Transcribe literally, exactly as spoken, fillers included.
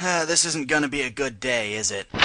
Uh, this isn't gonna be a good day, is it?